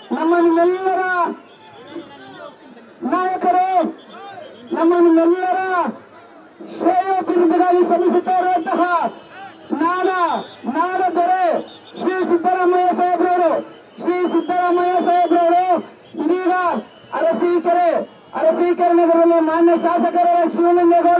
ನಮ್ಮ ನಿಮ್ಮೆಲ್ಲರ ನಾಯಕರು, ನಮ್ಮ ನಿಮ್ಮೆಲ್ಲರ ಶ್ರೇಯೋಭಿವೃದ್ಧಿಗಾಗಿ ಶ್ರಮಿಸುತ್ತಾ ಇರುವಂತಹ ನಾಡ ದೊರೆ ಶ್ರೀ ಸಿದ್ದರಾಮಯ್ಯ ಸಾಹೇಬ್ರವರು ಇದೀಗ ಅರಸೀಕೆರೆ ನಗರದಲ್ಲಿ ಮಾನ್ಯ ಶಾಸಕರ ಶಿವಲಿಂಗೇಗೌಡ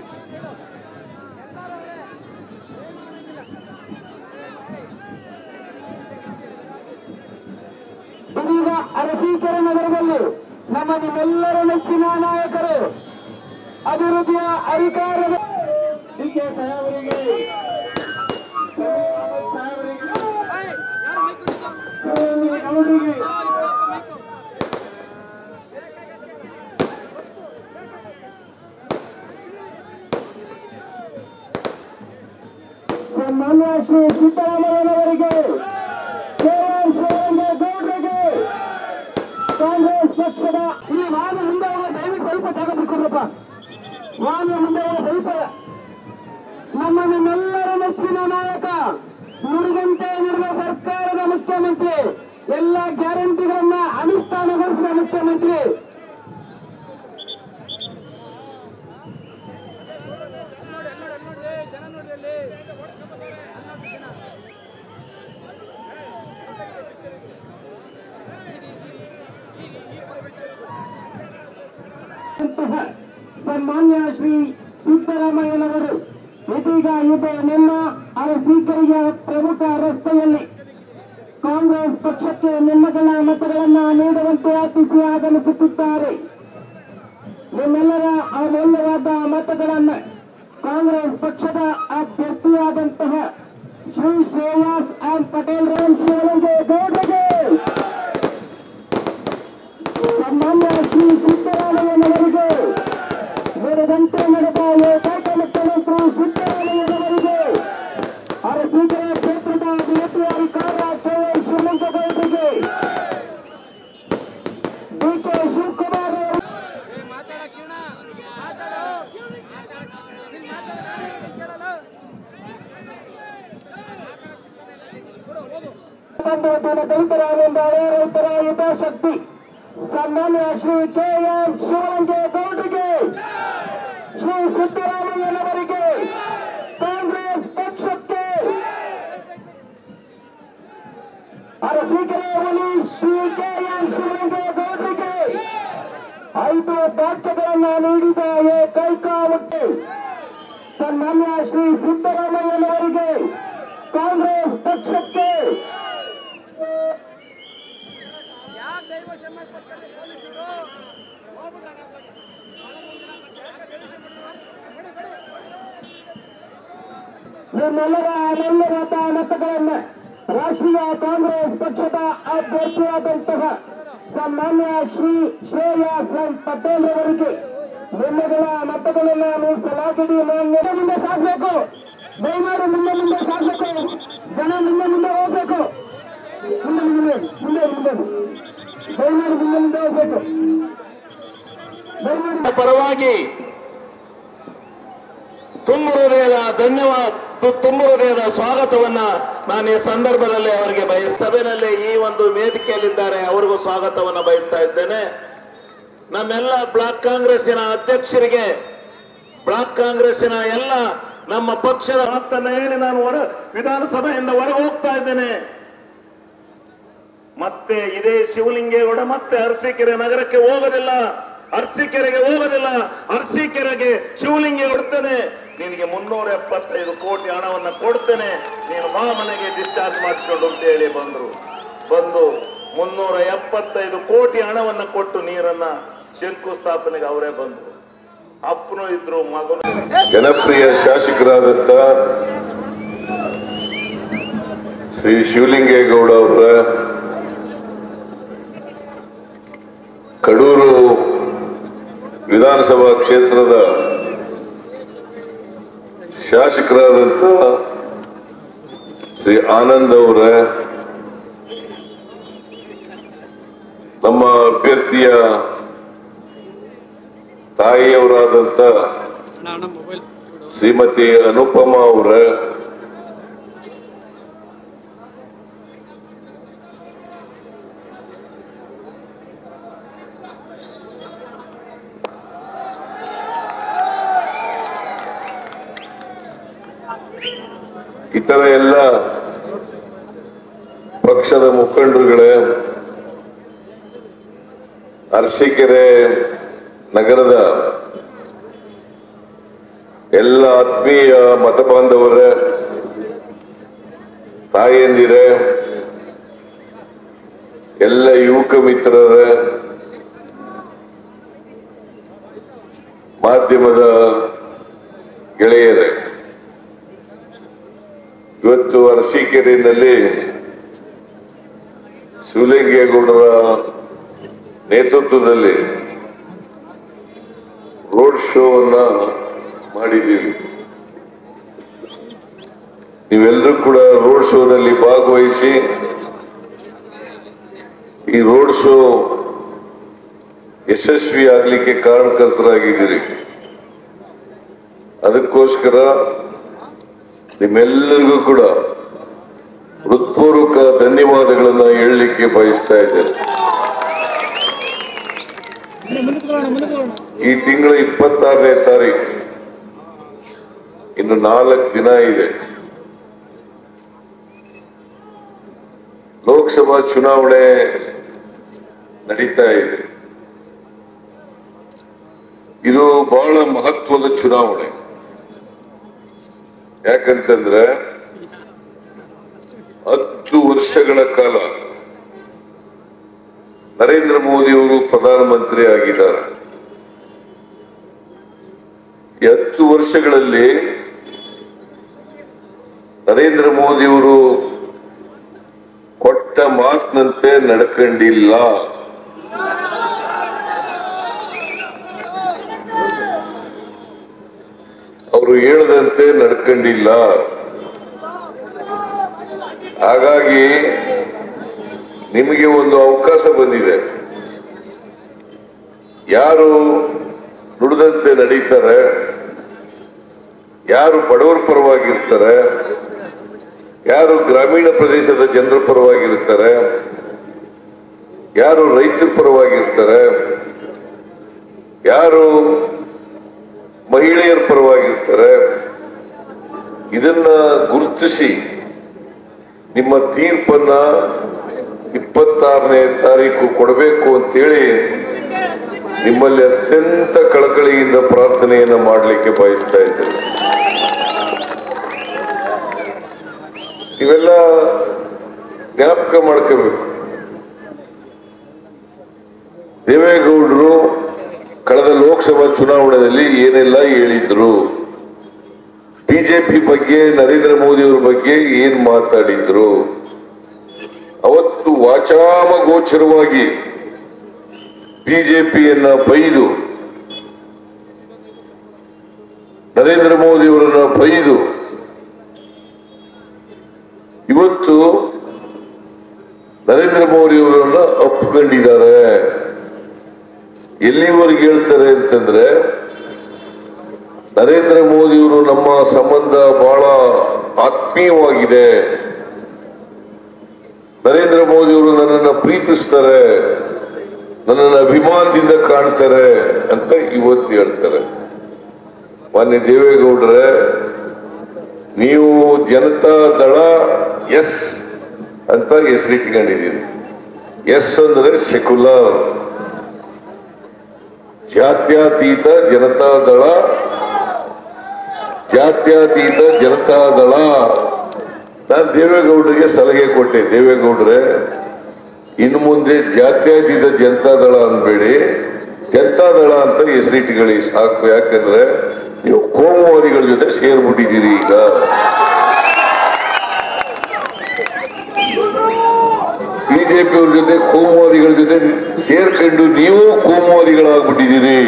ಇದೀಗ ಅರಸೀಕೆರೆ ನಗರದಲ್ಲಿ ನಮ್ಮ ನಿಮ್ಮೆಲ್ಲರ ನೆಚ್ಚಿನ ನಾಯಕರು, ಅಭಿವೃದ್ಧಿಯ ಅಧಿಕಾರದ ಮಾನ್ಯ ಶ್ರೀ ಸಿದ್ದರಾಮಯ್ಯನವರಿಗೆ, ಶಿವಲಿಂಗೇಗೌಡರಿಗೆ, ಕಾಂಗ್ರೆಸ್ ಪಕ್ಷದ ಈ ವಾಹನ ಮುಂದೆ ಹೋಗೋ ದಯವಿಟ್ಟು ಸ್ವಲ್ಪ ಜಾಗ ಬಿಟ್ಕೊಡ್ರಪ್ಪ. ವಾಹನ ಮುಂದೆ ಹೋಗೋ ಸ್ವಲ್ಪ ನಮ್ಮ ನಿಮ್ಮೆಲ್ಲರ ನೆಚ್ಚಿನ ನಾಯಕ, ನುಡಿದಂತೆ ನಡೆದ ಸರ್ಕಾರದ ಮುಖ್ಯಮಂತ್ರಿ, ಎಲ್ಲ ಗ್ಯಾರಂಟಿಗಳನ್ನ ಅನುಷ್ಠಾನಗೊಳಿಸಿದ ಮುಖ್ಯಮಂತ್ರಿ ಸನ್ಮಾನ್ಯ ಶ್ರೀ ಸಿದ್ದರಾಮಯ್ಯನವರು ಇದೀಗ ನಿಮ್ಮ ಅರಸೀಕೆರೆಯ ಪ್ರಮುಖ ರಸ್ತೆಯಲ್ಲಿ ಕಾಂಗ್ರೆಸ್ ಪಕ್ಷಕ್ಕೆ ನಿಮ್ಮಗಳ ಮತಗಳನ್ನು ನೀಡುವಂತೆ ಆಶಿಸಿ ಆಗಮಿಸುತ್ತಿದ್ದಾರೆ. ನಿಮ್ಮೆಲ್ಲರ ಅಮೂಲ್ಯವಾದ ಮತಗಳನ್ನು ಕಾಂಗ್ರೆಸ್ ಪಕ್ಷದ ಅಭ್ಯರ್ಥಿಯಾದಂತಹ ಶ್ರೀ ಶ್ರೇಯಾಸ್ ಎಂ ಪಟೇಲ್ ಶಿವಲಿಂಗೇಗೌಡರಿಗೆ, ಸನ್ಮಾನ್ಯ ಶ್ರೀ ಸಿದ್ದರಾಮಯ್ಯನವರಿಗೆ, ನುಡಿದಂತೆ ನಡೆದ ಏಕೈಕ ಮುಖ್ಯಮಂತ್ರಿ ಸಿದ್ದರಾಮಯ್ಯನವರಿಗೆ, ಅರಸೀಕೆರೆ ಕ್ಷೇತ್ರದ ಅಭಿವೃದ್ಧಿ ಅಧಿಕಾರ ಶಿವಲಿಂಗೇಗೌಡರಿಗೆ, ಡಿಕೆ ಶಿವಕುಮಾರ್ ಅವರು ದಲಿತರ ರೈತರ ಹಿತಾಸಕ್ತಿ ಸನ್ಮಾನ್ಯ ಶ್ರೀ ಕೆ.ಎಂ. ಶಿವಲಿಂಗೇಗೌಡರಿಗೆ, ಶ್ರೀ ಸಿದ್ದರಾಮಯ್ಯನವರಿಗೆ, ಕಾಂಗ್ರೆಸ್ ಪಕ್ಷಕ್ಕೆ ಅರಸೀಕೆರೆ ಹುಲಿ ಶ್ರೀ ಕೆ.ಎಂ. ಶಿವಲಿಂಗೇಗೌಡರಿಗೆ 5 ಬಾಕ್ಯಗಳನ್ನು ನೀಡಿದ ಏಕೈಕ ವ್ಯಕ್ತಿ ಸನ್ಮಾನ್ಯ ಶ್ರೀ ಸಿದ್ದರಾಮಯ್ಯನವರಿಗೆ, ಕಾಂಗ್ರೆಸ್ ಪಕ್ಷಕ್ಕೆ ನಿಮ್ಮೆಲ್ಲರ ಅಮೂಲ್ಯವಾದ ಮತಗಳನ್ನು ರಾಷ್ಟ್ರೀಯ ಕಾಂಗ್ರೆಸ್ ಪಕ್ಷದ ಅಭ್ಯರ್ಥಿಯಾದಂತಹ ಸನ್ಮಾನ್ಯ ಶ್ರೀ ಶ್ರೇಯಾಸ್ ಎಂ ಪಟೇಲ್ ಅವರಿಗೆ ನಿಮ್ಮೆಗಳ ಮತಗಳನ್ನು ಮೀಸಲಾಗಿದೆ. ಮುಂದೆ ಸಾಗಬೇಕು, ದಯಮಾಡಿ ಮುಂದೆ ಸಾಗಬೇಕು, ಜನ ಮುಂದೆ ಹೋಗ್ಬೇಕು, ದಯಮಾಡಿ ಮುಂದೆ ಹೋಗ್ಬೇಕು. ಪರವಾಗಿ ತುಂಬ ಹೃದಯದ ಸ್ವಾಗತವನ್ನ ನಾನು ಈ ಸಂದರ್ಭದಲ್ಲಿ ಅವರಿಗೆ ಸಭೆಯಲ್ಲಿ ಈ ಒಂದು ವೇದಿಕೆಯಲ್ಲಿದ್ದಾರೆ, ಅವರಿಗೂ ಸ್ವಾಗತವನ್ನ ಬಯಸ್ತಾ ಇದ್ದೇನೆ. ನಮ್ಮೆಲ್ಲ ಬ್ಲಾಕ್ ಕಾಂಗ್ರೆಸ್ಸಿನ ಅಧ್ಯಕ್ಷರಿಗೆ, ಬ್ಲಾಕ್ ಕಾಂಗ್ರೆಸ್ಸಿನ ಎಲ್ಲ ನಮ್ಮ ಪಕ್ಷದ ಮಾತನ್ನ ಹೇಳಿ ನಾನು ವಿಧಾನಸಭೆಯಿಂದ ಹೊರಗೆ ಹೋಗ್ತಾ ಇದ್ದೇನೆ. ಮತ್ತೆ ಇದೇ ಶಿವಲಿಂಗೇಗೌಡ ಮತ್ತೆ ಅರಸೀಕೆರೆ ನಗರಕ್ಕೆ ಹೋಗೋದಿಲ್ಲ, ಅರಸೀಕೆರೆಗೆ ಹೋಗೋದಿಲ್ಲ. ಅರಸೀಕೆರೆಗೆ ಶಿವಲಿಂಗೇಗೌಡ ಕೊಡ್ತೇನೆ, ನಿನಗೆ 375 ಕೋಟಿ ಹಣವನ್ನು ಕೊಡ್ತೇನೆ, ನೀನು ಮನೆಗೆ ಡಿಸ್ಚಾರ್ಜ್ ಮಾಡಿಸ್ಕೊಂಡು ಅಂತ ಹೇಳಿ ಬಂದು 375 ಕೋಟಿ ಹಣವನ್ನು ಕೊಟ್ಟು ನೀರನ್ನ ಶಂಕುಸ್ಥಾಪನೆಗೆ ಅವರೇ ಬಂದರು. ಅಪ್ಪನೂ ಇದ್ರು, ಮಗನು. ಜನಪ್ರಿಯ ಶಾಸಕರಾದಂತ ಶ್ರೀ ಶಿವಲಿಂಗೇಗೌಡ ಅವರ ಕಡೂರು ವಿಧಾನಸಭಾ ಕ್ಷೇತ್ರದ ಶಾಸಕರಾದಂತ ಶ್ರೀ ಆನಂದ್ ಅವರ, ನಮ್ಮ ಅಭ್ಯರ್ಥಿಯ ತಾಯಿಯವರಾದಂತ ಶ್ರೀಮತಿ ಅನುಪಮ ಅವರ, ಇತರ ಎಲ್ಲ ಪಕ್ಷದ ಮುಖಂಡರುಗಳೇ, ಅರಸೀಕೆರೆ ನಗರದ ಎಲ್ಲ ಆತ್ಮೀಯ ಮತ ಬಾಂಧವರೇ, ತಾಯಂದಿರೇ, ಎಲ್ಲ ಯುವಕ ಮಿತ್ರರೇ, ಮಾಧ್ಯಮದ ಗೆಳೆಯರೇ, ಇವತ್ತು ಅರಸೀಕೆರೆಯಲ್ಲಿ ಶಿವಲಿಂಗೇಗೌಡರ ನೇತೃತ್ವದಲ್ಲಿ ರೋಡ್ ಶೋವನ್ನ ಮಾಡಿದ್ದೀವಿ. ನೀವೆಲ್ಲರೂ ಕೂಡ ರೋಡ್ ಶೋನಲ್ಲಿ ಭಾಗವಹಿಸಿ ಈ ರೋಡ್ ಶೋ ಯಶಸ್ವಿ ಆಗಲಿಕ್ಕೆ ಕಾರಣಕರ್ತರಾಗಿದ್ದೀರಿ. ಅದಕ್ಕೋಸ್ಕರ ನಿಮ್ಮೆಲ್ಲರಿಗೂ ಕೂಡ ಹೃತ್ಪೂರ್ವಕ ಧನ್ಯವಾದಗಳನ್ನು ಹೇಳಲಿಕ್ಕೆ ಬಯಸ್ತಾ ಇದ್ದೇನೆ. ಈ ತಿಂಗಳ 26ನೇ ತಾರೀಕು, ಇನ್ನು 4 ದಿನ ಇದೆ. ಲೋಕಸಭಾ ಚುನಾವಣೆ ನಡೀತಾ ಇದೆ. ಇದು ಬಹಳ ಮಹತ್ವದ ಚುನಾವಣೆ. ಯಾಕಂತಂದ್ರೆ 10 ವರ್ಷಗಳ ಕಾಲ ನರೇಂದ್ರ ಮೋದಿ ಅವರು ಪ್ರಧಾನಮಂತ್ರಿ ಆಗಿದ್ದಾರೆ. 10 ವರ್ಷಗಳಲ್ಲಿ ನರೇಂದ್ರ ಮೋದಿ ಅವರು ಕೊಟ್ಟ ಮಾತಿನಂತೆ ನಡ್ಕೊಂಡಿಲ್ಲ. ಅವರು ಹೇಳದಂತೆ ನಡ್ಕೊಂಡಿಲ್ಲ. ಹಾಗಾಗಿ ನಿಮಗೆ ಒಂದು ಅವಕಾಶ ಬಂದಿದೆ. ಯಾರು ನುಡಿದಂತೆ ನಡೀತಾರೆ, ಯಾರು ಬಡವರ ಪರವಾಗಿರ್ತಾರೆ, ಯಾರು ಗ್ರಾಮೀಣ ಪ್ರದೇಶದ ಜನರ ಪರವಾಗಿರ್ತಾರೆ, ಯಾರು ರೈತರ ಪರವಾಗಿರ್ತಾರೆ, ಯಾರು ಮಹಿಳೆಯರ ಪರವಾಗಿರ್ತಾರೆ, ಇದನ್ನ ಗುರುತಿಸಿ ನಿಮ್ಮ ತೀರ್ಪನ್ನ 26ನೇ ತಾರೀಕು ಕೊಡಬೇಕು ಅಂತೇಳಿ ನಿಮ್ಮಲ್ಲಿ ಅತ್ಯಂತ ಕಳಕಳಿಯಿಂದ ಪ್ರಾರ್ಥನೆಯನ್ನ ಮಾಡಲಿಕ್ಕೆ ಬಯಸ್ತಾ ಇದ್ದೇನೆ. ಇವೆಲ್ಲ ಜ್ಞಾಪಕ ಮಾಡ್ಕೋಬೇಕು. ದೇವೇಗೌಡರು ಕಳೆದ ಲೋಕಸಭಾ ಚುನಾವಣೆಯಲ್ಲಿ ಏನೆಲ್ಲ ಹೇಳಿದ್ರು, ಬಿಜೆಪಿ ಬಗ್ಗೆ, ನರೇಂದ್ರ ಮೋದಿ ಅವರ ಬಗ್ಗೆ ಏನ್ ಮಾತಾಡಿದ್ರು, ಅವತ್ತು ವಾಚಾಮಗೋಚರವಾಗಿ ಬಿಜೆಪಿಯನ್ನ ಬೈದು, ನರೇಂದ್ರ ಮೋದಿ ಅವರನ್ನ ಬೈದು, ಇವತ್ತು ನರೇಂದ್ರ ಮೋದಿ ಅವರನ್ನ ಒಪ್ಕೊಂಡಿದ್ದಾರೆ. ಎಲ್ಲಿವರೆಗೆ ಹೇಳ್ತಾರೆ ಅಂತಂದ್ರೆ, ನರೇಂದ್ರ ಮೋದಿ ಅವರು ನಮ್ಮ ಸಂಬಂಧ ಬಹಳ ಆತ್ಮೀಯವಾಗಿದೆ, ನರೇಂದ್ರ ಮೋದಿ ಅವರು ನನ್ನನ್ನು ಪ್ರೀತಿಸ್ತಾರೆ, ನನ್ನನ್ನು ಅಭಿಮಾನದಿಂದ ಕಾಣ್ತಾರೆ ಅಂತ ಇವತ್ತು ಹೇಳ್ತಾರೆ. ಮಾನ್ಯ ದೇವೇಗೌಡರೇ, ನೀವು ಜನತಾ ದಳ ಎಸ್ ಅಂತ ಹೆಸರಿಟ್ಕೊಂಡಿದ್ದೀರಿ. ಎಸ್ ಅಂದ್ರೆ ಸೆಕ್ಯುಲರ್, ಜಾತ್ಯತೀತ ಜನತಾ ದಳ, ಜಾತ್ಯತೀತ ಜನತಾ ದಳ. ನಾನು ದೇವೇಗೌಡರಿಗೆ ಸಲಹೆ ಕೊಟ್ಟೆ, ದೇವೇಗೌಡರೇ ಇನ್ನು ಮುಂದೆ ಜಾತ್ಯತೀತ ಜನತಾ ದಳ ಅನ್ಬೇಡಿ, ಜನತಾ ದಳ ಅಂತ ಹೆಸರಿಟ್ಕೊಳ್ಳಿ ಸಾಕು. ಯಾಕಂದ್ರೆ ನೀವು ಕೋಮುವಾದಿಗಳ ಜೊತೆ ಸೇರ್ಬಿಟ್ಟಿದ್ದೀರಿ. ಈಗ ಬಿಜೆಪಿ ಅವ್ರ ಜೊತೆ, ಕೋಮುವಾದಿಗಳ ಜೊತೆ ಸೇರ್ಕೊಂಡು ನೀವು ಕೋಮುವಾದಿಗಳಾಗ್ಬಿಟ್ಟಿದ್ದೀರಿ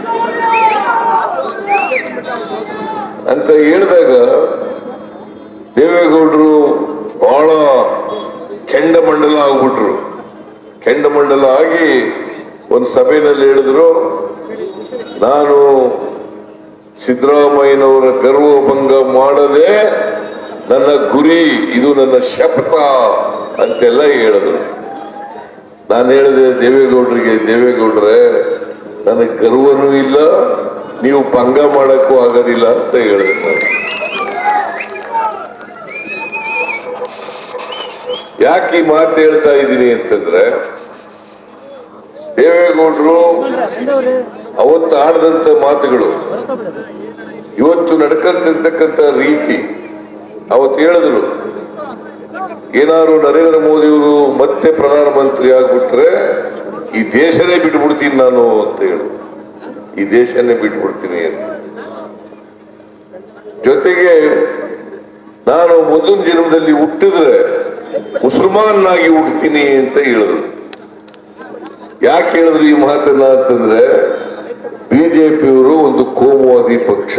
ಅಂತ ಹೇಳಿದಾಗ ದೇವೇಗೌಡರು ಬಹಳ ಕೆಂಡಮಂಡಲ ಆಗ್ಬಿಟ್ರು. ಕೆಂಡಮಂಡಲ ಆಗಿ ಒಂದು ಸಭೆಯಲ್ಲಿ ಹೇಳಿದ್ರು, ನಾನು ಸಿದ್ದರಾಮಯ್ಯನವರ ಗರ್ವಭಂಗ ಮಾಡದೆ ನನ್ನ ಗುರಿ, ಇದು ನನ್ನ ಶಪಥ ಅಂತೆಲ್ಲ ಹೇಳಿದ್ರು. ನಾನು ಹೇಳಿದೆ ದೇವೇಗೌಡರಿಗೆ, ದೇವೇಗೌಡ್ರೆ ನನಗೆ ಗರ್ವನೂ ಇಲ್ಲ, ನೀವು ಭಂಗ ಮಾಡಕ್ಕೂ ಆಗೋದಿಲ್ಲ ಅಂತ ಹೇಳಿದೆ. ಯಾಕೆ ಈ ಮಾತು ಹೇಳ್ತಾ ಇದ್ದೀನಿ ಅಂತಂದ್ರೆ, ದೇವೇಗೌಡರು ಅವತ್ತು ಆಡದಂತ ಮಾತುಗಳು, ಇವತ್ತು ನಡ್ಕಂತಿರ್ತಕ್ಕಂಥ ರೀತಿ, ಅವತ್ತು ಹೇಳಿದ್ರು ಏನಾದ್ರು ನರೇಂದ್ರ ಮೋದಿಯವರು ಮತ್ತೆ ಪ್ರಧಾನಮಂತ್ರಿ ಆಗ್ಬಿಟ್ರೆ ಈ ದೇಶನೇ ಬಿಟ್ಬಿಡ್ತೀನಿ ನಾನು ಅಂತ ಹೇಳಿದ್ರು. ಈ ದೇಶನೇ ಬಿಟ್ಬಿಡ್ತೀನಿ ಅಂತ. ಜೊತೆಗೆ ನಾನು ಮುಂದಿನ ಜನ್ಮದಲ್ಲಿ ಹುಟ್ಟಿದ್ರೆ ಮುಸಲ್ಮಾನಾಗಿ ಹುಡ್ತೀನಿ ಅಂತ ಹೇಳಿದ್ರು. ಯಾಕೆ ಹೇಳಿದ್ರು ಈ ಮಾತನ್ನ ಅಂತಂದ್ರೆ, ಬಿಜೆಪಿಯವರು ಒಂದು ಕೋಮುವಾದಿ ಪಕ್ಷ,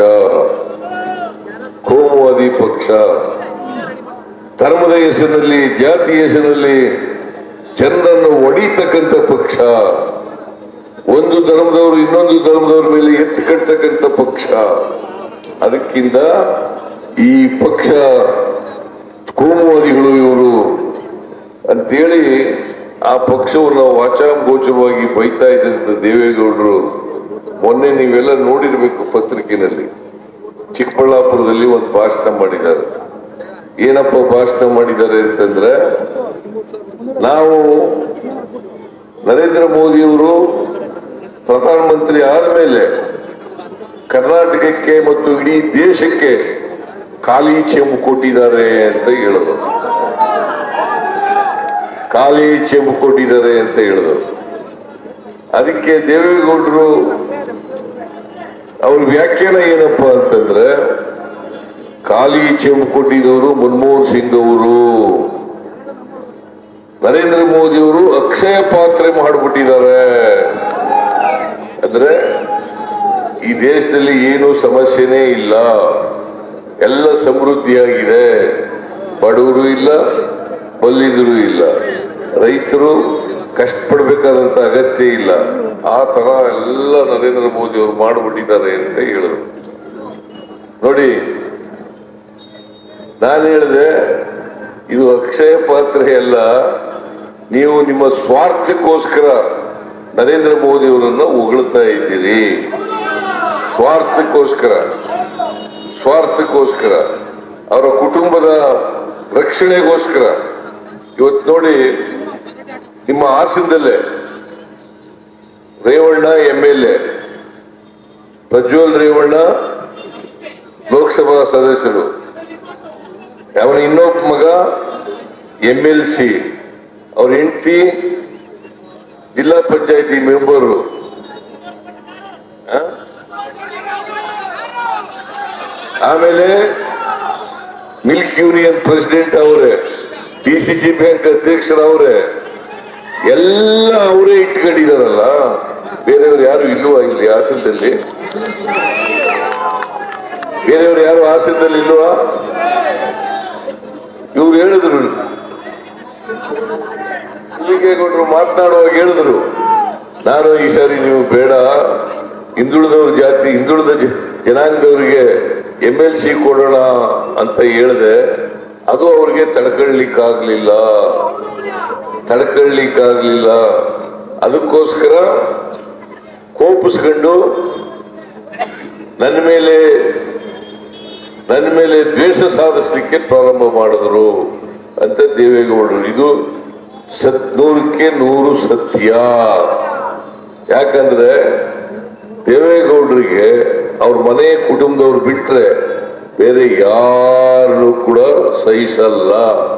ಕೋಮುವಾದಿ ಪಕ್ಷ, ಧರ್ಮದ ಹೆಸರಿನಲ್ಲಿ, ಜಾತಿ ಹೆಸರಿನಲ್ಲಿ ಜನರನ್ನು ಹೊಡಿತಕ್ಕಂಥ ಪಕ್ಷ, ಒಂದು ಧರ್ಮದವರು ಇನ್ನೊಂದು ಧರ್ಮದವ್ರ ಮೇಲೆ ಎತ್ತು ಕಟ್ಟತಕ್ಕಂಥ ಪಕ್ಷ. ಅದಕ್ಕಿಂತ ಈ ಪಕ್ಷ ಕೋಮುವಾದಿಗಳು ಇವರು ಅಂತೇಳಿ ಆ ಪಕ್ಷವನ್ನು ವಾಚಾಂಗೋಚವಾಗಿ ಬೈತಾ ಇದ್ದಂತ ದೇವೇಗೌಡರು ಮೊನ್ನೆ ನೀವೆಲ್ಲ ನೋಡಿರ್ಬೇಕು ಪತ್ರಿಕೆಯಲ್ಲಿ, ಚಿಕ್ಕಬಳ್ಳಾಪುರದಲ್ಲಿ ಒಂದು ಭಾಷಣ ಮಾಡಿದ್ದಾರೆ. ಏನಪ್ಪ ಭಾಷಣ ಮಾಡಿದ್ದಾರೆ ಅಂತಂದ್ರೆ, ನಾವು ನರೇಂದ್ರ ಮೋದಿಯವರು ಪ್ರಧಾನಮಂತ್ರಿ ಆದ್ಮೇಲೆ ಕರ್ನಾಟಕಕ್ಕೆ ಮತ್ತು ಇಡೀ ದೇಶಕ್ಕೆ ಖಾಲಿ ಚೆಂಬು ಕೊಟ್ಟಿದ್ದಾರೆ ಅಂತ ಹೇಳಿದ್ರು. ಖಾಲಿ ಚೆಂಬು ಕೊಟ್ಟಿದ್ದಾರೆ ಅಂತ ಹೇಳಿದ್ರು. ಅದಕ್ಕೆ ದೇವೇಗೌಡರು ಅವ್ರ ವ್ಯಾಖ್ಯಾನ ಏನಪ್ಪಾ ಅಂತಂದ್ರೆ, ಖಾಲಿ ಚೆಂಬು ಕೊಟ್ಟಿದ್ದವರು ಮನಮೋಹನ್ ಸಿಂಗ್ ಅವರು, ನರೇಂದ್ರ ಮೋದಿ ಅವರು ಅಕ್ಷಯ ಪಾತ್ರೆ ಮಾಡಿಬಿಟ್ಟಿದ್ದಾರೆ. ಅಂದ್ರೆ ಈ ದೇಶದಲ್ಲಿ ಏನು ಸಮಸ್ಯೆನೇ ಇಲ್ಲ, ಎಲ್ಲ ಸಮೃದ್ಧಿಯಾಗಿದೆ, ಬಡವರು ಇಲ್ಲ, ಬಲ್ಲಿದರು ಇಲ್ಲ, ರೈತರು ಕಷ್ಟಪಡ್ಬೇಕಾದಂತ ಅಗತ್ಯ ಇಲ್ಲ. ಆ ತರ ಎಲ್ಲ ನರೇಂದ್ರ ಮೋದಿ ಅವರು ಮಾಡಿಬಿಟ್ಟಿದ್ದಾರೆ ಅಂತ ಹೇಳಿದ್ರು. ನೋಡಿ, ನಾನು ಹೇಳಿದೆ ಇದು ಅಕ್ಷಯ ಪಾತ್ರೆ ಅಲ್ಲ, ನೀವು ನಿಮ್ಮ ಸ್ವಾರ್ಥಕ್ಕೋಸ್ಕರ ನರೇಂದ್ರ ಮೋದಿ ಅವರನ್ನ ಹೊಗಳ್ತಾ ಇದ್ದೀರಿ. ಸ್ವಾರ್ಥಕ್ಕೋಸ್ಕರ, ಸ್ವಾರ್ಥಕ್ಕೋಸ್ಕರ, ಅವರ ಕುಟುಂಬದ ರಕ್ಷಣೆಗೋಸ್ಕರ. ಇವತ್ತು ನೋಡಿ, ನಿಮ್ಮ ಹಾಸನದಲ್ಲೇ ರೇವಣ್ಣ MLA, ಪ್ರಜ್ವಲ್ ರೇವಣ್ಣ ಲೋಕಸಭಾ ಸದಸ್ಯರು, ಅವನ ಇನ್ನೊಬ್ಬ ಮಗ MLC, ಅವ್ರ ಹೆಂಡತಿ ಜಿಲ್ಲಾ ಪಂಚಾಯತಿ ಮೆಂಬರು, ಆಮೇಲೆ ಮಿಲ್ಕ್ ಯೂನಿಯನ್ ಪ್ರೆಸಿಡೆಂಟ್ ಅವರೇ, DCC ಬ್ಯಾಂಕ್ ಅಧ್ಯಕ್ಷರವರೇ, ಎಲ್ಲ ಅವರೇ ಇಟ್ಕೊಂಡಿದಾರಲ್ಲ. ಬೇರೆಯವರು ಯಾರು ಇಲ್ವಾ ಇಲ್ಲಿ ಹಾಸನದಲ್ಲಿ? ಬೇರೆಯವರು ಯಾರು ಹಾಸನದಲ್ಲಿ ಇಲ್ವಾ? ಇವ್ರು ಹೇಳಿದ್ರು, ದೇವೇಗೌಡರು ಮಾತನಾಡುವಾಗ ಹೇಳಿದ್ರು, ನಾನು ಈ ಸಾರಿ ನೀವು ಬೇಡ, ಹಿಂದುಳಿದವ್ರ ಜಾತಿ, ಹಿಂದುಳಿದ ಜನಾಂಗದವರಿಗೆ MLC ಕೊಡೋಣ ಅಂತ ಹೇಳಿದೆ. ಅದು ಅವ್ರಿಗೆ ತಡ್ಕೊಳ್ಳಿಕ್ಕಾಗ್ಲಿಲ್ಲ. ಅದಕ್ಕೋಸ್ಕರ ಕೋಪಿಸ್ಕೊಂಡು ನನ್ನ ಮೇಲೆ ದ್ವೇಷ ಸಾಧಿಸಲಿಕ್ಕೆ ಪ್ರಾರಂಭ ಮಾಡಿದ್ರು ಅಂತ ದೇವೇಗೌಡರು. ಇದು 100ಕ್ಕೆ 100 ಸತ್ಯ. ಯಾಕಂದ್ರೆ ದೇವೇಗೌಡರಿಗೆ ಅವ್ರ ಮನೆ ಕುಟುಂಬದವ್ರು ಬಿಟ್ರೆ ಬೇರೆ ಯಾರನ್ನು ಕೂಡ ಸಹಿಸಲ್ಲ,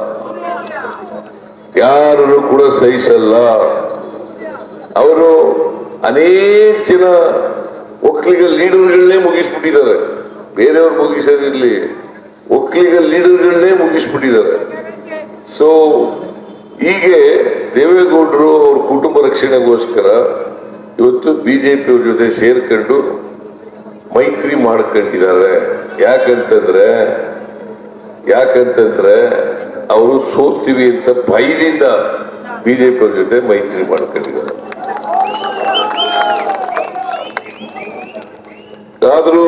ಯಾರನ್ನು ಕೂಡ ಸಹಿಸಲ್ಲ. ಅವರು ಅನೇಕ ಜನ ಒಕ್ಕಲಿಗ ಲೀಡರ್ಗಳನ್ನೇ ಮುಗಿಸ್ಬಿಟ್ಟಿದ್ದಾರೆ. ಬೇರೆಯವ್ರು ಮುಗಿಸೋದಿರ್ಲಿ, ಒಕ್ಕಲಿಗ ಲೀಡರ್ಗಳನ್ನೇ ಮುಗಿಸ್ಬಿಟ್ಟಿದ್ದಾರೆ. ಸೊ ಹೀಗೆ ದೇವೇಗೌಡರು ಅವ್ರ ಕುಟುಂಬ ರಕ್ಷಣೆಗೋಸ್ಕರ ಇವತ್ತು ಬಿಜೆಪಿಯವ್ರ ಜೊತೆ ಸೇರ್ಕೊಂಡು ಮೈತ್ರಿ ಮಾಡ್ಕೊಂಡಿದ್ದಾರೆ. ಯಾಕಂತಂದ್ರೆ ಅವರು ಸೋಲ್ತೀವಿ ಅಂತ ಭಯದಿಂದ ಬಿಜೆಪಿಯವ್ರ ಜೊತೆ ಮೈತ್ರಿ ಮಾಡ್ಕೊಂಡಿದ್ದಾರೆ. ಆದ್ರೂ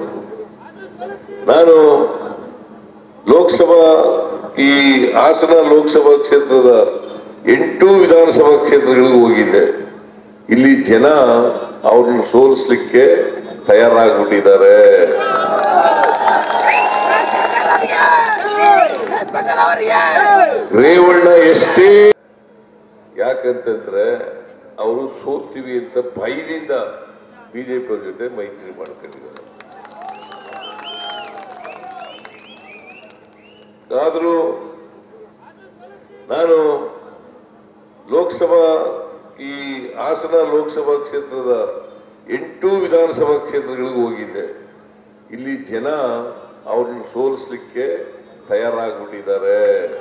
ನಾನು ಲೋಕಸಭಾ ಈ ಹಾಸನ ಲೋಕಸಭಾ ಕ್ಷೇತ್ರದ 8 ವಿಧಾನಸಭಾ ಕ್ಷೇತ್ರಗಳಿಗೆ ಹೋಗಿದ್ದೆ. ಇಲ್ಲಿ ಜನ ಅವ್ರನ್ನ ಸೋಲಿಸ್ಲಿಕ್ಕೆ ತಯಾರಾಗ್ಬಿಟ್ಟಿದ್ದಾರೆ. ರೇವಣ್ಣ ಎಷ್ಟೇ ಯಾಕಂತಂದ್ರೆ ಅವರು ಸೋಲ್ತೀವಿ ಅಂತ ಭಯದಿಂದ ಬಿಜೆಪಿ ಅವ್ರ ಜೊತೆ ಮೈತ್ರಿ ಮಾಡ್ಕೊಂಡಿದ್ದಾರೆ. ಆದರೂ ನಾನು ಲೋಕಸಭಾ ಈ ಹಾಸನ ಲೋಕಸಭಾ ಕ್ಷೇತ್ರದ 8 ವಿಧಾನಸಭಾ ಕ್ಷೇತ್ರಗಳಿಗೂ ಹೋಗಿದ್ದೆ. ಇಲ್ಲಿ ಜನ ಅವ್ರನ್ನ ಸೋಲಿಸ್ಲಿಕ್ಕೆ ತಯಾರಾಗ್ಬಿಟ್ಟಿದ್ದಾರೆ.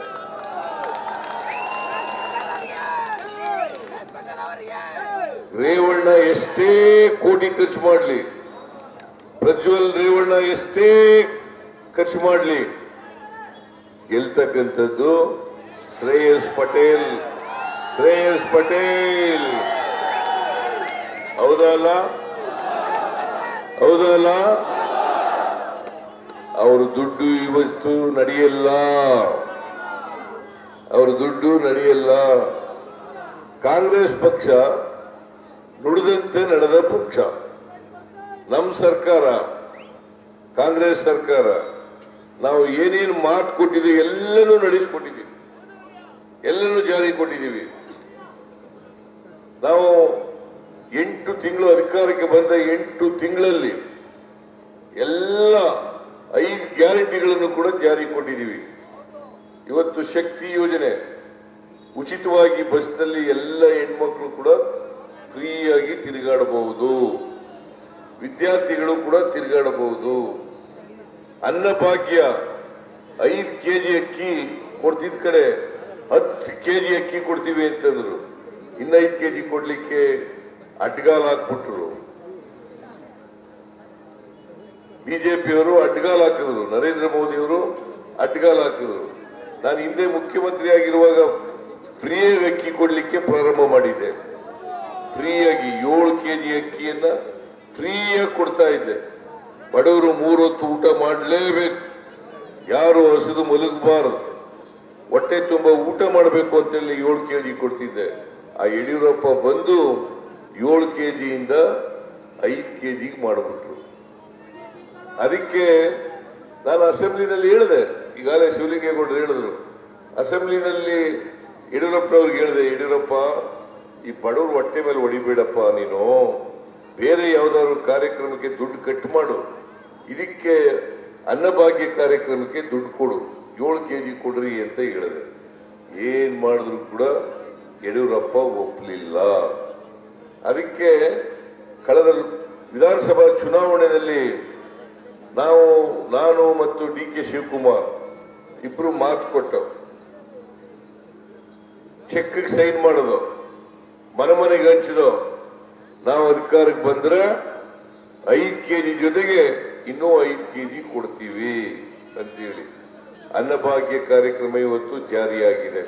ರೇವಣ್ಣ ಎಷ್ಟೇ ಕೋಟಿ ಖರ್ಚು ಮಾಡಲಿ, ಪ್ರಜ್ವಲ್ ರೇವಣ್ಣ ಎಷ್ಟೇ ಖರ್ಚು ಮಾಡಲಿ, ಗೆಲ್ತಕ್ಕಂಥದ್ದು ಶ್ರೇಯಸ್ ಪಟೇಲ್. ಹೌದಲ್ಲ? ಅವರು ದುಡ್ಡು ಇವತ್ತು ನಡೆಯಲ್ಲ, ಕಾಂಗ್ರೆಸ್ ಪಕ್ಷ ನುಡಿದಂತೆ ನಡೆದ ಪಕ್ಷ. ನಮ್ಮ ಸರ್ಕಾರ, ಕಾಂಗ್ರೆಸ್ ಸರ್ಕಾರ, ನಾವು ಏನೇನು ಮಾತು ಕೊಟ್ಟಿದ್ದೀವಿ ಎಲ್ಲನೂ ನಡೆಸಿಕೊಟ್ಟಿದ್ದೀವಿ, ಎಲ್ಲನೂ ಜಾರಿ ಕೊಟ್ಟಿದ್ದೀವಿ. ನಾವು 8 ತಿಂಗಳು ಅಧಿಕಾರಕ್ಕೆ ಬಂದ 8 ತಿಂಗಳಲ್ಲಿ ಎಲ್ಲ 5 ಗ್ಯಾರಂಟಿಗಳನ್ನು ಕೂಡ ಜಾರಿ ಕೊಟ್ಟಿದ್ದೀವಿ. ಇವತ್ತು ಶಕ್ತಿ ಯೋಜನೆ, ಉಚಿತವಾಗಿ ಬಸ್ನಲ್ಲಿ ಎಲ್ಲ ಹೆಣ್ಮಕ್ಳು ಕೂಡ ಫ್ರೀಯಾಗಿ ತಿರುಗಾಡಬಹುದು, ವಿದ್ಯಾರ್ಥಿಗಳು ಕೂಡ ತಿರುಗಾಡಬಹುದು. ಅನ್ನಭಾಗ್ಯ 5 ಕೆಜಿ ಅಕ್ಕಿ ಕೊಡ್ತಿದ್ ಕಡೆ 10 ಕೆಜಿ ಅಕ್ಕಿ ಕೊಡ್ತೀವಿ ಅಂತಂದ್ರು. ಇನ್ನು 5 ಕೆಜಿ ಕೊಡ್ಲಿಕ್ಕೆ ಅಡ್ಗಾಲ್ ಹಾಕ್ಬಿಟ್ರು. ಬಿಜೆಪಿಯವರು ಅಡ್ಗಾಲ್ ಹಾಕಿದ್ರು, ನರೇಂದ್ರ ಮೋದಿ ಅವರು ಅಡ್ಗಾಲ್ ಹಾಕಿದ್ರು. ನಾನು ಹಿಂದೆ ಮುಖ್ಯಮಂತ್ರಿ ಆಗಿರುವಾಗ ಫ್ರೀಯಾಗಿ ಅಕ್ಕಿ ಕೊಡ್ಲಿಕ್ಕೆ ಪ್ರಾರಂಭ ಮಾಡಿದ್ದೆ. ಫ್ರೀಯಾಗಿ 7 ಕೆಜಿ ಅಕ್ಕಿಯನ್ನ ಫ್ರೀಯಾಗಿ ಕೊಡ್ತಾ ಇದ್ದೆ. ಬಡವರು 3 ಹೊತ್ತು ಊಟ ಮಾಡಲೇಬೇಕು, ಯಾರು ಹಸಿದು ಮಲಗಬಾರದು, ಹೊಟ್ಟೆ ತುಂಬಾ ಊಟ ಮಾಡಬೇಕು ಅಂತೇಳಿ 7 ಕೆಜಿ ಕೊಡ್ತಿದ್ದೆ. ಆ ಯಡಿಯೂರಪ್ಪ ಬಂದು 7 ಕೆಜಿಯಿಂದ 5 ಕೆಜಿಗೆ ಮಾಡಿಬಿಟ್ರು. ಅದಕ್ಕೆ ನಾನು ಅಸೆಂಬ್ಲಿನಲ್ಲಿ ಹೇಳಿದೆ, ಈಗಾಗಲೇ ಶಿವಲಿಂಗೇಗೌಡರು ಹೇಳಿದ್ರು, ಅಸೆಂಬ್ಲಿನಲ್ಲಿ ಯಡಿಯೂರಪ್ಪನವ್ರಿಗೆ ಹೇಳಿದೆ, ಯಡಿಯೂರಪ್ಪ ಈ ಬಡವರು ಹೊಟ್ಟೆ ಮೇಲೆ ಹೊಡಿಬೇಡಪ್ಪ, ನೀನು ಬೇರೆ ಯಾವ್ದಾದ್ರು ಕಾರ್ಯಕ್ರಮಕ್ಕೆ ದುಡ್ಡು ಕಟ್ ಮಾಡು, ಇದಕ್ಕೆ ಅನ್ನಭಾಗ್ಯ ಕಾರ್ಯಕ್ರಮಕ್ಕೆ ದುಡ್ಡು ಕೊಡು, 7 ಕೆಜಿ ಕೊಡ್ರಿ ಅಂತ ಹೇಳಿದೆ. ಏನ್ ಮಾಡಿದ್ರು ಕೂಡ ಯಡಿಯೂರಪ್ಪ ಒಪ್ಪಲಿಲ್ಲ. ಅದಕ್ಕೆ ಕಳೆದ ವಿಧಾನಸಭಾ ಚುನಾವಣೆಯಲ್ಲಿ ನಾನು ಮತ್ತು DK ಶಿವಕುಮಾರ್ ಇಬ್ರು ಮಾತು ಕೊಟ್ಟು ಚೆಕ್ ಸೈನ್ ಮಾಡೋದು, ಮನೆಗೆ ಹಂಚಿದೋ, ನಾವು ಅಧಿಕಾರಕ್ಕೆ ಬಂದ್ರೆ 5 ಕೆಜಿ ಜೊತೆಗೆ ಇನ್ನೂ 5 ಕೆಜಿ ಕೊಡ್ತೀವಿ ಅಂತೇಳಿ ಅನ್ನಭಾಗ್ಯ ಕಾರ್ಯಕ್ರಮ ಇವತ್ತು ಜಾರಿಯಾಗಿದೆ.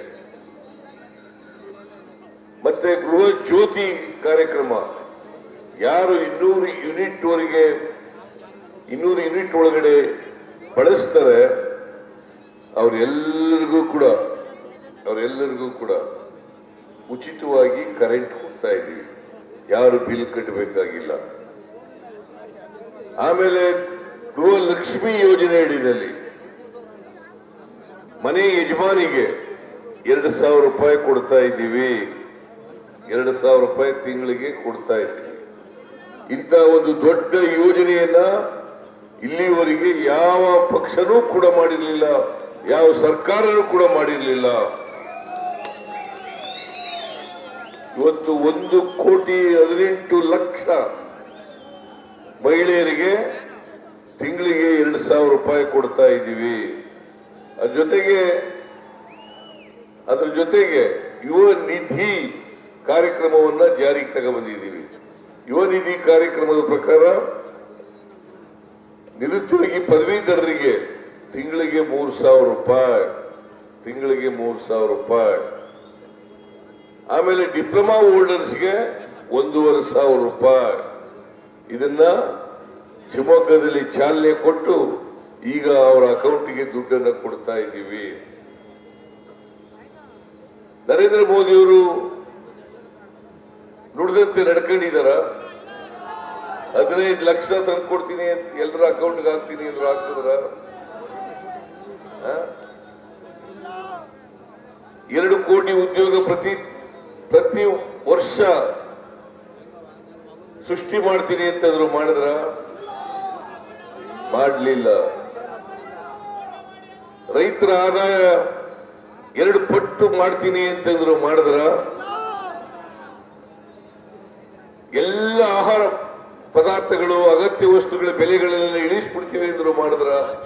ಮತ್ತೆ ಗೃಹ ಜ್ಯೋತಿ ಕಾರ್ಯಕ್ರಮ, ಯಾರು 200 ಯೂನಿಟ್ ವರೆಗೆ 200 ಯೂನಿಟ್ ಒಳಗಡೆ ಬಳಸ್ತಾರೆ ಅವರೆಲ್ಲರಿಗೂ ಕೂಡ ಉಚಿತವಾಗಿ ಕರೆಂಟ್ ಕೊಡ್ತಾ ಇದ್ದೀವಿ, ಯಾರು ಬಿಲ್ ಕಟ್ಟಬೇಕಾಗಿಲ್ಲ. ಆಮೇಲೆ ಗೃಹ ಲಕ್ಷ್ಮಿ ಯೋಜನೆ ಅಡಿಯಲ್ಲಿ ಮನೆ ಯಜಮಾನಿಗೆ 2,000 ರೂಪಾಯಿ ಕೊಡ್ತಾ ಇದ್ದೀವಿ, 2,000 ರೂಪಾಯಿ ತಿಂಗಳಿಗೆ ಕೊಡ್ತಾ ಇದ್ದೀವಿ. ಇಂಥ ಒಂದು ದೊಡ್ಡ ಯೋಜನೆಯನ್ನ ಇಲ್ಲಿವರೆಗೆ ಯಾವ ಪಕ್ಷನೂ ಕೂಡ ಮಾಡಿರಲಿಲ್ಲ, ಯಾವ ಸರ್ಕಾರನೂ ಕೂಡ ಮಾಡಿರಲಿಲ್ಲ. ಇವತ್ತು 1,18,00,000 ಮಹಿಳೆಯರಿಗೆ ತಿಂಗಳಿಗೆ 2,000 ರೂಪಾಯಿ ಕೊಡ್ತಾ ಇದ್ದೀವಿ. ಅದ್ರ ಜೊತೆಗೆ ಯುವ ನಿಧಿ ಕಾರ್ಯಕ್ರಮವನ್ನ ಜಾರಿಗೆ ತಗೊಂಡ್ಬಂದಿದ್ದೀವಿ. ಯುವ ನಿಧಿ ಕಾರ್ಯಕ್ರಮದ ಪ್ರಕಾರ ನಿರುದ್ಯೋಗಿ ಪದವೀಧರರಿಗೆ ತಿಂಗಳಿಗೆ 3,000 ರೂಪಾಯಿ, ಆಮೇಲೆ ಡಿಪ್ಲೊಮಾ ಹೋಲ್ಡರ್ಸ್ಗೆ 1,500 ರೂಪಾಯಿ. ಇದನ್ನ ಶಿವಮೊಗ್ಗದಲ್ಲಿ ಚಾಲನೆ ಕೊಟ್ಟು ಈಗ ಅವರ ಅಕೌಂಟಿಗೆ ದುಡ್ಡನ್ನು ಕೊಡ್ತಾ ಇದ್ದೀವಿ. ನರೇಂದ್ರ ಮೋದಿಯವರು ನುಡಿದಂತೆ ನಡ್ಕೊಂಡಿದಾರ. 15 ಲಕ್ಷ ತಂದು ಕೊಡ್ತೀನಿ ಅಂತ ಎಲ್ಲರ ಅಕೌಂಟ್ಗೆ ಹಾಕ್ತೀನಿ ಅಂದ್ರು ಹಾಕಿದ್ರ? 2 ಕೋಟಿ ಉದ್ಯೋಗ ಪ್ರತಿ ವರ್ಷ ಸೃಷ್ಟಿ ಮಾಡ್ತೀನಿ ಅಂತಂದ್ರು ಮಾಡಿದ್ರ ಮಾಡಲಿಲ್ಲ. ರೈತರ ಆದಾಯ 2 ಪಟ್ಟು ಮಾಡ್ತೀನಿ ಅಂತಂದ್ರು ಮಾಡಿದ್ರ? ಎಲ್ಲ ಆಹಾರ ಪದಾರ್ಥಗಳು ಅಗತ್ಯ ವಸ್ತುಗಳ ಬೆಲೆಗಳೆಲ್ಲ ಇಳಿಸ್ಬಿಡ್ತೀವಿ ಅಂದ್ರು ಮಾಡಿದ್ರ?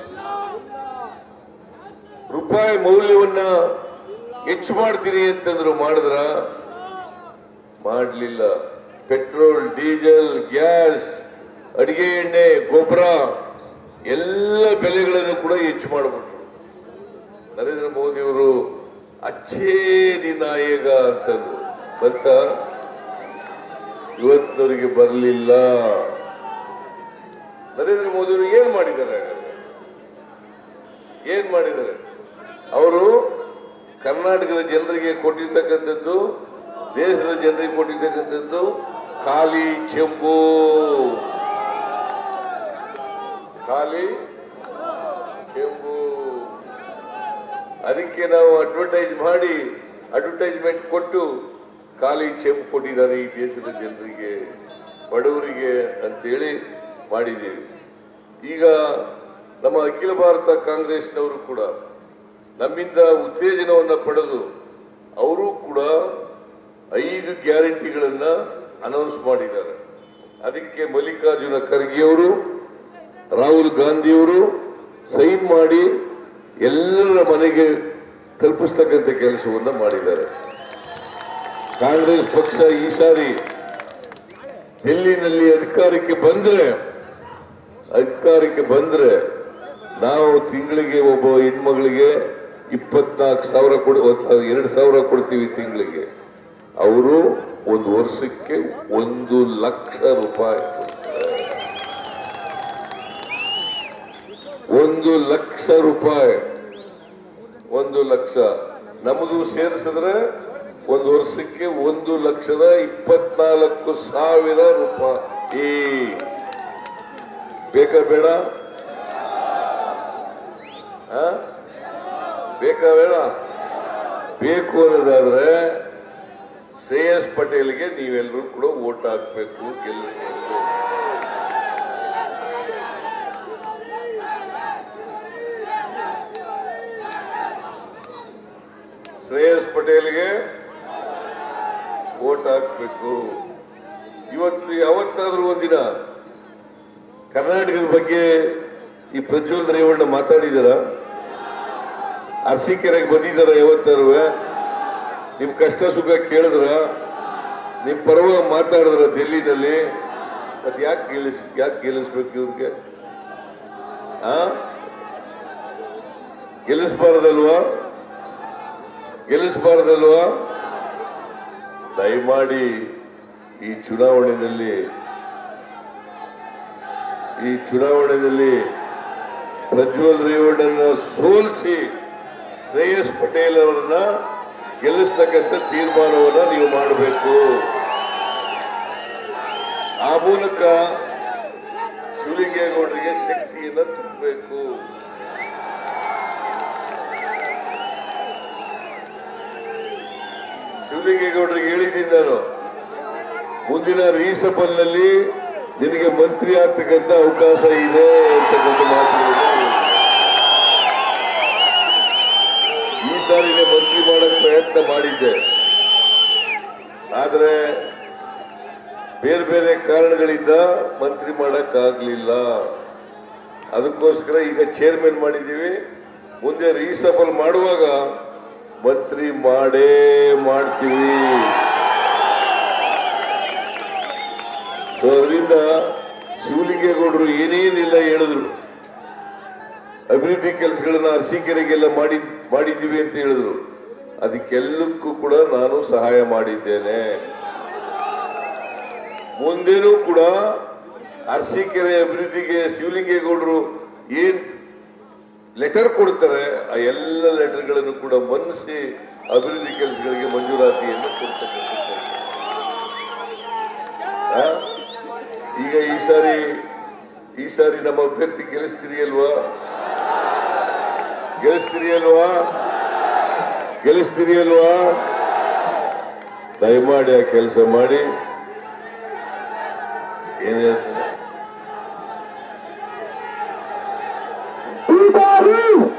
ರೂಪಾಯಿ ಮೌಲ್ಯವನ್ನ ಹೆಚ್ಚು ಮಾಡ್ತೀನಿ ಅಂತಂದ್ರು ಮಾಡಿದ್ರ? ಮಾಡಲಿಲ್ಲ. ಪೆಟ್ರೋಲ್, ಡೀಸೆಲ್, ಗ್ಯಾಸ್, ಅಡಿಗೆ ಎಣ್ಣೆ, ಗೊಬ್ಬರ ಎಲ್ಲ ಬೆಲೆಗಳನ್ನು ಕೂಡ ಹೆಚ್ಚು ಮಾಡಿಬಿಟ್ರು. ನರೇಂದ್ರ ಮೋದಿ ಅವರು ಅಚ್ಚೇ ದಿನಾಯಕ ಅಂತಂದ್ರು. ಬಂತ? ಇವತ್ತಿನವರಿಗೆ ಬರಲಿಲ್ಲ. ನರೇಂದ್ರ ಮೋದಿ ಅವರು ಏನ್ ಮಾಡಿದ್ದಾರೆ? ಏನ್ ಮಾಡಿದ್ದಾರೆ? ಅವರು ಕರ್ನಾಟಕದ ಜನರಿಗೆ ಕೊಟ್ಟಿರ್ತಕ್ಕಂಥದ್ದು, ದೇಶದ ಜನರಿಗೆ ಕೊಟ್ಟಿರ್ತಕ್ಕಂಥದ್ದು ಖಾಲಿ ಚೆಂಬು, ಖಾಲಿ ಚೆಂಬು. ಅದಕ್ಕೆ ನಾವು ಅಡ್ವರ್ಟೈಸ್ಮೆಂಟ್ ಕೊಟ್ಟು ಖಾಲಿ ಚೆಂಬು ಕೊಟ್ಟಿದ್ದಾರೆ ಈ ದೇಶದ ಜನರಿಗೆ, ಬಡವರಿಗೆ ಅಂತೇಳಿ ಮಾಡಿದ್ದೀವಿ. ಈಗ ನಮ್ಮ ಅಖಿಲ ಭಾರತ ಕಾಂಗ್ರೆಸ್ನವರು ಕೂಡ ನಮ್ಮಿಂದ ಉತ್ತೇಜನವನ್ನು ಪಡೆದು ಅವರು ಕೂಡ 5 ಗ್ಯಾರಂಟಿಗಳನ್ನ ಅನೌನ್ಸ್ ಮಾಡಿದ್ದಾರೆ. ಅದಕ್ಕೆ ಮಲ್ಲಿಕಾರ್ಜುನ ಖರ್ಗೆ ಅವರು, ರಾಹುಲ್ ಗಾಂಧಿಯವರು ಸೈನ್ ಮಾಡಿ ಎಲ್ಲರ ಮನೆಗೆ ತಲುಪಿಸ್ತಕ್ಕಂಥ ಕೆಲಸವನ್ನ ಮಾಡಿದ್ದಾರೆ. ಕಾಂಗ್ರೆಸ್ ಪಕ್ಷ ಈ ಸಾರಿ ಡೆಲ್ಲಿನಲ್ಲಿ ಅಧಿಕಾರಕ್ಕೆ ಬಂದ್ರೆ ನಾವು ತಿಂಗಳಿಗೆ ಒಬ್ಬ ಹೆಣ್ಮಗಳಿಗೆ 24,000 2,000 ಕೊಡ್ತೀವಿ ತಿಂಗಳಿಗೆ. ಅವರು 1 ವರ್ಷಕ್ಕೆ 1 ಲಕ್ಷ ರೂಪಾಯಿ, 1 ಲಕ್ಷ ರೂಪಾಯಿ, 1 ಲಕ್ಷ. ನಮ್ಮದು ಸೇರಿಸಿದ್ರೆ 1 ವರ್ಷಕ್ಕೆ 1,24,000 ರೂಪಾಯಿ. ಬೇಕಾ ಬೇಡ? ಬೇಕಾ ಬೇಡ? ಬೇಕು ಅನ್ನೋದಾದ್ರೆ ಶ್ರೇಯಸ್ ಪಟೇಲ್ಗೆ ನೀವೆಲ್ಲರೂ ಕೂಡ ವೋಟ್ ಹಾಕ್ಬೇಕು, ಗೆಲ್ಲಿಸಬೇಕು. ಶ್ರೇಯಸ್ ಪಟೇಲ್ಗೆ ವೋಟ್ ಹಾಕ್ಬೇಕು. ಯಾವತ್ತಾದ್ರೂ ಒಂದಿನ ಕರ್ನಾಟಕದ ಬಗ್ಗೆ ಈ ಪ್ರಜ್ವಲ್ ರೇವಣ್ಣ ಮಾತಾಡಿದಾರ? ಅರಸೀಕೆರೆಗೆ ಬಂದಿದ್ದಾರ? ಯಾವತ್ತಾರು ನಿಮ್ ಕಷ್ಟ ಸುಖ ಕೇಳಿದ್ರ? ನಿಮ್ ಪರವಾಗಿ ಮಾತಾಡಿದ್ರ ಡೆಲ್ಲಿನಲ್ಲಿ? ಅದ್ ಯಾಕೆ ಗೆಲ್ಲಿಸ್ಬೇಕು ಇವ್ರಿಗೆ? ಗೆಲ್ಲಿಸಬಾರದಲ್ವಾ? ದಯಮಾಡಿ ಈ ಚುನಾವಣೆಯಲ್ಲಿ ಪ್ರಜ್ವಲ್ ರೇವಣ್ಣನ ಸೋಲಿಸಿ ಶ್ರೇಯಸ್ ಪಟೇಲ್ ಅವರನ್ನ ಗೆಲ್ಲಿಸ್ತಕ್ಕಂಥ ತೀರ್ಮಾನವನ್ನ ನೀವು ಮಾಡಬೇಕು. ಆ ಮೂಲಕ ಶಿವಲಿಂಗೇಗೌಡರಿಗೆ ಶಕ್ತಿಯನ್ನ ತುಂಬಬೇಕು. ಶಿವಲಿಂಗೇಗೌಡರಿಗೆ ಹೇಳಿದ್ದೀನಿ ನಾನು, ಮುಂದಿನ ರೀಸಬಲ್ ನಲ್ಲಿ ನಿನಗೆ ಮಂತ್ರಿ ಆಗ್ತಕ್ಕಂಥ ಅವಕಾಶ ಇದೆ ಅಂತಕ್ಕಂಥ ಮಾತುಗಳನ್ನು ಈ ಸಾರಿನೇ ಮಂತ್ರಿ ಮಾಡಕ್ ಪ್ರಯತ್ನ ಮಾಡಿದ್ದೆ. ಆದ್ರೆ ಬೇರೆ ಬೇರೆ ಕಾರಣಗಳಿಂದ ಮಂತ್ರಿ ಮಾಡಕ್ ಆಗ್ಲಿಲ್ಲ. ಅದಕ್ಕೋಸ್ಕರ ಈಗ ಚೇರ್ಮನ್ ಮಾಡಿದ್ದೀವಿ. ಮುಂದೆ ರೀಸಬಲ್ ಮಾಡುವಾಗ ಮಂತ್ರಿ ಮಾಡ್ತೀವಿ. ಸೊ ಅದರಿಂದ ಶಿವಲಿಂಗೇಗೌಡರು ಏನೇನಿಲ್ಲ ಹೇಳಿದ್ರು, ಅಭಿವೃದ್ಧಿ ಕೆಲಸಗಳನ್ನ ಅರಸೀಕೆರೆಗೆಲ್ಲ ಮಾಡಿದ್ದೀವಿ ಅಂತ ಹೇಳಿದ್ರು. ಅದಕ್ಕೆಲ್ಲಕ್ಕೂ ಕೂಡ ನಾನು ಸಹಾಯ ಮಾಡಿದ್ದೇನೆ. ಮುಂದೇನೂ ಕೂಡ ಅರಸೀಕೆರೆ ಅಭಿವೃದ್ಧಿಗೆ ಶಿವಲಿಂಗೇಗೌಡರು ಏನ್ ಲೆಟರ್ ಕೊಡ್ತಾರೆ ಆ ಎಲ್ಲ ಲೆಟರ್ಗಳನ್ನು ಕೂಡ ಮನ್ನಿಸಿ ಅಭಿವೃದ್ಧಿ ಕೆಲಸಗಳಿಗೆ ಮಂಜೂರಾತಿಯನ್ನು ಕೊಡ್ತಕ್ಕಂಥ. ಈಗ ಈ ಸಾರಿ ನಮ್ಮ ಅಭ್ಯರ್ಥಿ ಗೆಲ್ಲಿಸ್ತೀರಿ ಅಲ್ವಾ? ಗೆಲ್ಲಿಸ್ತೀರಿ ಅಲ್ವಾ? ದಯಮಾಡಿ ಆ ಕೆಲಸ ಮಾಡಿ. ಏನ್ ಹೇಳ್ತಾರೆ? ಈ ಬಾರಿ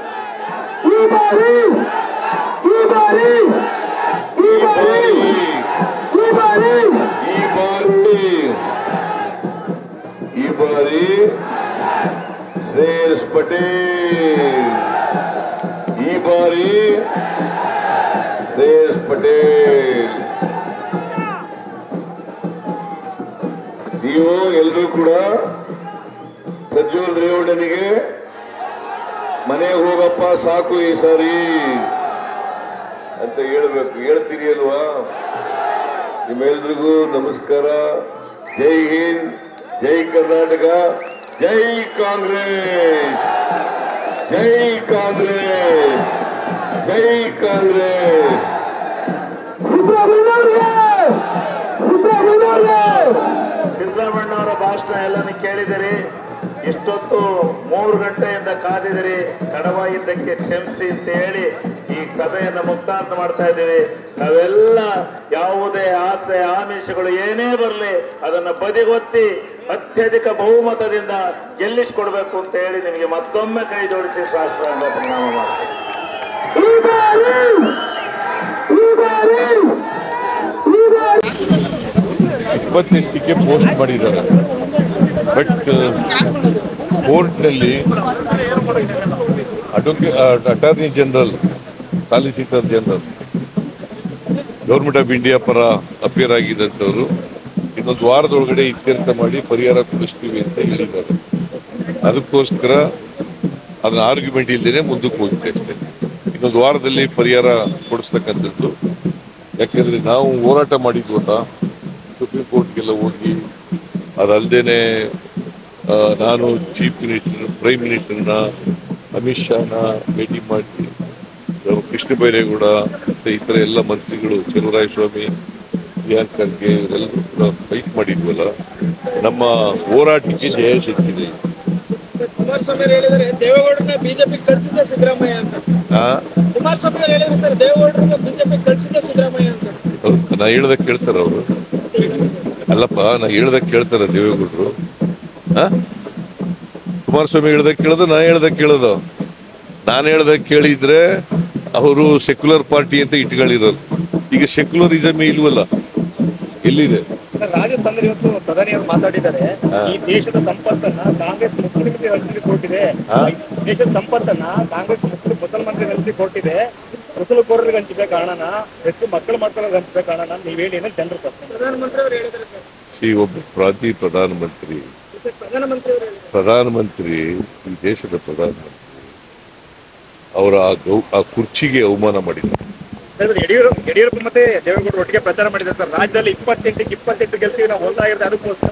ಶ್ರೇಯಸ್ ಪಟೇಲ್, ಈ ಬಾರಿ ಶ್ರೇಯಸ್ ಪಟೇಲ್. ನೀವು ಎಲ್ಲರೂ ಕೂಡ ಪ್ರಜ್ವಲ್ ರೇವಣ್ಣನಿಗೆ ಮನೆಗೆ ಹೋಗಪ್ಪ ಸಾಕು ಈ ಸಾರಿ ಅಂತ ಹೇಳ್ಬೇಕು. ಹೇಳ್ತೀರಿ ಅಲ್ವಾ? ನಿಮ್ಮೆಲ್ರಿಗೂ ನಮಸ್ಕಾರ. ಜೈ ಹಿಂದ್, ಜೈ ಕರ್ನಾಟಕ, ಜೈ ಕಾಂಗ್ರೆಸ್, ಜೈ ಕಾಂಗ್ರೆಸ್, ಜೈ ಕಾಂಗ್ರೆಸ್. ಸಿದ್ದರಾಮಣ್ಣವರ ಭಾಷಣ ಎಲ್ಲಾನು ಕೇಳಿದಿರಿ. ಇಷ್ಟೊತ್ತು 3 ಗಂಟೆಯಿಂದ ಕಾದಿದಿರಿ. ತಡವಾಗಿದ್ದಕ್ಕೆ ಕ್ಷಮಿಸಿ ಅಂತ ಹೇಳಿ ಈ ಸಭೆಯನ್ನು ಮುಕ್ತಾಂತ ಮಾಡ್ತಾ ಇದ್ದೀವಿ. ನಾವೆಲ್ಲ ಯಾವುದೇ ಆಸೆ ಆಮಿಷಗಳು ಏನೇ ಬರಲಿ ಅದನ್ನ ಬದಿಗೊತ್ತಿ ಅತ್ಯಧಿಕ ಬಹುಮತದಿಂದ ಗೆಲ್ಲಿಸಿಕೊಡ್ಬೇಕು ಅಂತ ಹೇಳಿ ನಿಮಗೆ ಮತ್ತೊಮ್ಮೆ ಕೈ ಜೋಡಿಸಿ ಶಾಸ್ತ್ರಾಂಗ ಪ್ರಣಾಮ ಮಾಡ್ತೀನಿ. 28ಕ್ಕೆ ಪೋಸ್ಟ್ ಮಾಡಿದ್ದಾರೆ. ಬಟ್ ಕೋರ್ಟ್ನಲ್ಲಿ attorney general, solicitor general, government of India ಪರ ಅಪಿಯರ್ ಆಗಿದ್ದಂಥವ್ರು ಇನ್ನೊಂದು ವಾರದೊಳಗಡೆ ಇತ್ಯರ್ಥ ಮಾಡಿ ಪರಿಹಾರ ಕೊಡಿಸ್ತೀವಿ ಅಂತ ಹೇಳಿದ್ದಾರೆ. ಅದಕ್ಕೋಸ್ಕರ ಅದನ್ನ ಆರ್ಗ್ಯುಮೆಂಟ್ ಇಲ್ಲದೇನೆ ಮುಂದಕ್ಕೆ ಹೋಗಿದೆ ಅಷ್ಟೇ. ಇನ್ನೊಂದು ವಾರದಲ್ಲಿ ಪರಿಹಾರ ಕೊಡಿಸ್ತಕ್ಕಂಥದ್ದು. ಯಾಕೆಂದ್ರೆ ನಾವು ಹೋರಾಟ ಮಾಡಿದ್ವಲ್ಲ ಸುಪ್ರೀಂ ಕೋರ್ಟ್ಗೆಲ್ಲ ಹೋಗಿ, ಅದಲ್ಲದೇನೆ ನಾನು ಚೀಫ್ ಮಿನಿಸ್ಟರ್, ಪ್ರೈಮ್ ಮಿನಿಸ್ಟರ್ನ, ಅಮಿತ್ ಶಾನ ಭೇಟಿ ಮಾಡಿ, ಕೃಷ್ಣ ಬೈರೇಗೌಡ ಮತ್ತು ಇತರ ಎಲ್ಲ ಮಂತ್ರಿಗಳು, ಚಲುವರಾಯಸ್ವಾಮಿ, ಪ್ರಿಯಾಂಕ್ ಖರ್ಗೆ ಇವರೆಲ್ಲರೂ ಕೂಡ ಫೈಟ್ ಮಾಡಿದ್ವಲ್ಲ. ನಮ್ಮ ಹೋರಾಟಕ್ಕೆ ಜಯ ಸಿಕ್ಕಿದೆ. ಕುಮಾರಸ್ವಾಮಿ ಹೇಳಿದರೆ ದೇವೇಗೌಡರನ್ನ ಬಿಜೆಪಿ ಕಳಿಸಿದ್ದೆ ಸಿದ್ದರಾಮಯ್ಯ ಅಂತ. ಕುಮಾರಸ್ವಾಮಿ ಹೇಳಿದ್ರೆ ಸರ್, ದೇವೇಗೌಡರನ್ನ ಬಿಜೆಪಿ ಕಳಿಸಿದ್ದೆ ಸಿದ್ದರಾಮಯ್ಯ ಅಂತ. ನಾ ಹೇಳ್ದಾಗ ಕೇಳ್ತಾರ ಅವರು? ಅಲ್ಲಪ್ಪ, ನಾ ಹೇಳ್ದಾಗ ಕೇಳ್ತಾರ ದೇವೇಗೌಡರು? ಕುಮಾರಸ್ವಾಮಿ ಹೇಳ್ದಾಗ ಕೇಳೋದು, ನಾ ಹೇಳ್ದಾಗ ಕೇಳೋದು? ನಾನು ಹೇಳ್ದಾಗ ಕೇಳಿದ್ರೆ ಅವರು ಸೆಕ್ಯುಲರ್ ಪಾರ್ಟಿ ಅಂತ ಇಟ್ಕೊಂಡಿರೋರು. ಈಗ ಸೆಕ್ಯುಲರಿಸಮ್ ಇಲ್ವಲ್ಲ, ಎಲ್ಲಿದೆ? ರಾಜಸ್ಥಾನದಲ್ಲಿ ಇವತ್ತು ಪ್ರಧಾನಿ ಅವರು ಮಾತಾಡಿದ್ದಾರೆ. ಈ ದೇಶದ ಸಂಪತ್ತನ್ನ ಕಾಂಗ್ರೆಸ್ ಮುಸ್ಲಿಂಗೆ ಹಂಚಲಿಕ್ಕೆ ಕೊಟ್ಟಿದೆ. ದೇಶದ ಸಂಪತ್ತನ್ನ ಕಾಂಗ್ರೆಸ್ ಮುಸಲ್ಮಾನರಿಗೆ ಹಂಚಲಿಕ್ಕೆ ಕೊಟ್ಟಿದೆ. ಮುಸಲ್ಕೋರರಿಗೆ ಹಂಚಬೇಕು ಹಣನ, ಹೆಚ್ಚು ಮಕ್ಕಳು ಹಂಚಬೇಕು ಹಣನ. ನೀವ್ ಹೇಳಿ ಏನೋ ಜನರು ಪ್ರಧಾನಮಂತ್ರಿ ಅವರು ಹೇಳಿದ್ದಾರೆ. ಒಬ್ಬ ಪ್ರಧಾನಮಂತ್ರಿ ಈ ದೇಶದ ಪ್ರಧಾನಮಂತ್ರಿ ಅವರ ಆ ಕುರ್ಚಿಗೆ ಅವಮಾನ ಮಾಡಿದ್ದಾರೆ. ಯಡಿಯೂರಪ್ಪ ಮತ್ತೆ ದೇವೇಗೌಡರು ಒಟ್ಟಿಗೆ ಪ್ರಚಾರ ಮಾಡಿದ್ದಾರೆ ಸರ್. ರಾಜ್ಯದಲ್ಲಿ 28 ಗೆಲ್ತೀವಿ ನಾವು, ಹೊಲ್ದಾಗಿರುತ್ತೆ, ಅದಕ್ಕೋಸ್ಕರ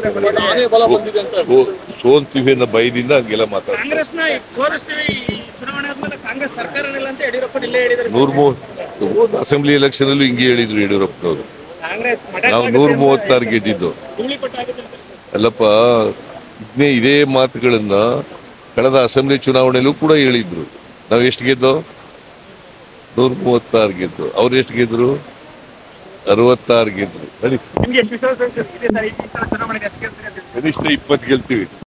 ಸೋಲ್ತೀವಿ ಅನ್ನೋ ಭಯದಿಂದ ಹಂಗೆಲ್ಲ ಮಾತಾಡ್ತಾರೆ. ಕಾಂಗ್ರೆಸ್ನ ಸೋಲಿಸ್ತೀವಿ, ಚುನಾವಣೆ ಆದ್ಮೇಲೆ ಕಾಂಗ್ರೆಸ್ ಸರ್ಕಾರನಿಲ್ಲ ಅಂತ ಯಡಿಯೂರಪ್ಪ ಇಲ್ಲೇ ಹೇಳಿದ್ದಾರೆ. 130 ಅಸೆಂಬ್ಲಿ ಎಲೆಕ್ಷನ್ ಅಲ್ಲೂ ಹಿಂಗೆ ಹೇಳಿದ್ರು ಯಡಿಯೂರಪ್ಪನವರು. ನಾವು 136 ಗೆದ್ದಿದ್ದು ಅಲ್ಲಪ್ಪ. ಇದೇ ಮಾತುಗಳನ್ನ ಕಳೆದ ಅಸೆಂಬ್ಲಿ ಚುನಾವಣೆಯಲ್ಲೂ ಕೂಡ ಹೇಳಿದ್ರು. ನಾವು ಎಷ್ಟು ಗೆದ್ದೋ? 136 ಗೆದ್ದು. ಅವ್ರು ಎಷ್ಟು ಗೆದ್ರು? 66 ಗೆದ್ರು. ಕನಿಷ್ಠ 20 ಗೆಲ್ತೀವಿ.